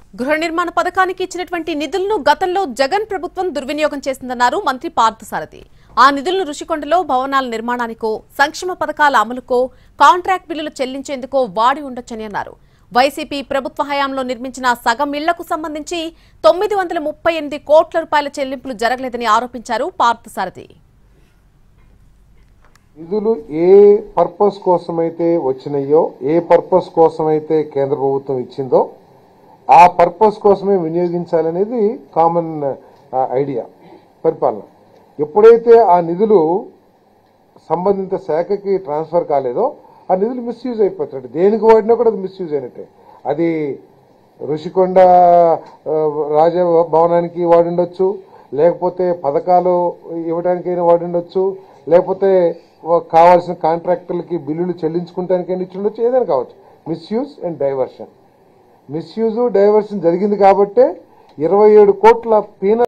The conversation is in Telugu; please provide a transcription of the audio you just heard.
గృహ నిర్మాణ పథకానికి ఇచ్చినటువంటి నిధులను గతంలో జగన్ ప్రభుత్వం దుర్వినియోగం చేసిందన్నారు మంత్రి పార్థసారథి. ఆ నిధులను రుషికొండలో భవనాల నిర్మాణానికో, సంక్షేమ పథకాల అమలుకో, కాంట్రాక్ట్ బిల్లులు చెల్లించేందుకో వాడి ఉండొచ్చని అన్నారు. వైసీపీ ప్రభుత్వ హయాంలో నిర్మించిన సగం ఇళ్లకు సంబంధించి 938 కోట్ల రూపాయల చెల్లింపులు జరగలేదని ఆరోపించారు పార్థసారథి. నిధులు ఏ పర్పస్ కోసమైతే వచ్చినాయో, ఏ పర్పస్ కోసమైతే కేంద్ర ప్రభుత్వం ఇచ్చిందో ఆ పర్పస్ కోసమే వినియోగించాలనేది కామన్ ఐడియా పరిపాలన. ఎప్పుడైతే ఆ నిధులు సంబంధిత శాఖకి ట్రాన్స్ఫర్ కాలేదో ఆ నిధులు మిస్యూజ్ అయిపోతాయి. దేనికి వాడినా కూడా అది మిస్యూజ్ అయినట్టే. అది ఋషికొండ రాజభవనానికి వాడిండొచ్చు, లేకపోతే పథకాలు ఇవ్వడానికైనా వాడిండొచ్చు, లేకపోతే కావాల్సిన కాంట్రాక్టర్లకి బిల్లులు చెల్లించుకుంటానికైనా ఇచ్చిండొచ్చు, ఏదైనా కావచ్చు. Misuse and diversion. Misuse diversion జరిగింది కాబట్టే 27 కోట్ల పీన